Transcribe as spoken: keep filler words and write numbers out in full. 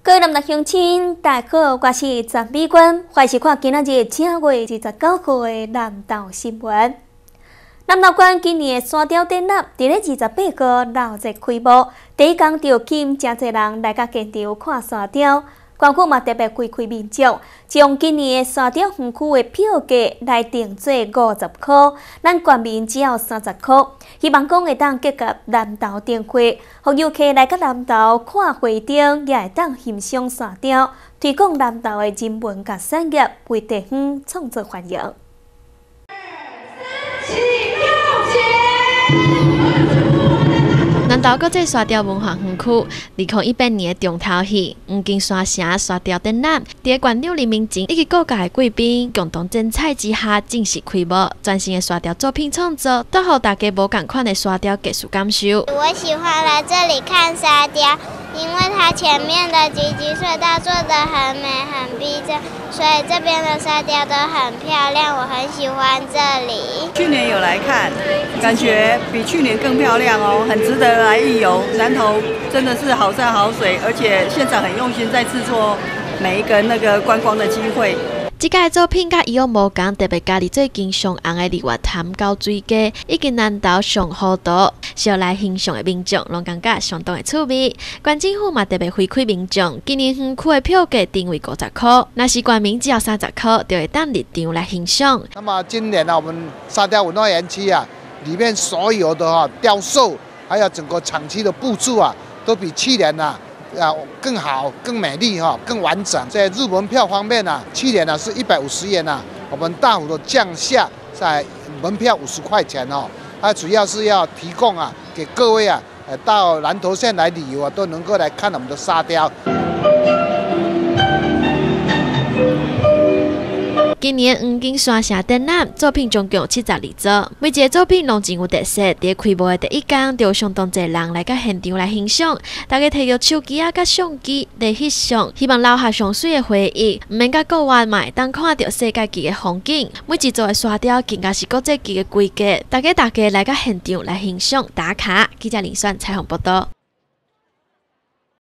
各位男乡亲，大家好，我是陈美君，欢迎看今仔日正月二十九号的南投新闻。南投县今年的山雕展览，伫咧二十八号闹热开幕，第一天就吸引真侪人来到现场看山雕。县府嘛特别开开民众，将今年的山雕园区的票价来定做五十块，咱县民只要三十块。希望讲会当结合南投灯会，让游客来到南投看会灯，也会当欣赏山雕，推广南投的人文甲产业，为地方创造繁荣。 南投国际沙雕文化园区，二零一八年的重头戏黄金山城沙雕展览，伫个县长林明静以及各界的贵宾共同精彩之下正式开幕。全新的沙雕作品创作，带予大家无同款的沙雕艺术感受。 我喜欢来这里看沙雕，因为它前面的吉吉隧道做得很美、很逼真，所以这边的沙雕都很漂亮，我很喜欢这里。 去年有来看，感觉比去年更漂亮哦，很值得来一游。南投真的是好山好水，而且现场很用心在制作每一个那个观光的机会。 这届作品甲以往无同，特别加入最近上红的日月潭高水街，以及南投上河道，小来欣赏的民众拢感觉相当的趣味。县政府嘛特别回馈民众，今年园区的票价定为五十块，若是县民只要三十块，就会当入场来欣赏。 那么今年呢、啊，我们沙雕文化园区啊，里面所有的哈、啊、雕塑，还有整个场区的布置啊，都比去年啊。啊，更好、更美丽哈、更完整。在入门票方面呢，去年呢是一百五十元呐，我们大幅的降下在门票五十块钱哦。它主要是要提供啊，给各位啊，呃，到南投县来旅游啊，都能够来看我们的沙雕。 今年黄金山城展览作品总共有七十二组，每一个作品拢真有特色。伫开幕的第一天，就有相当侪人来到现场来欣赏，大家摕着手机啊、甲相机来翕相，希望留下上水的回忆。唔免甲国外嘛，当看到世界级的风景。每一组的沙雕更加是国际级的规格，大家大家来到现场来欣赏打卡。记者林选采访报道。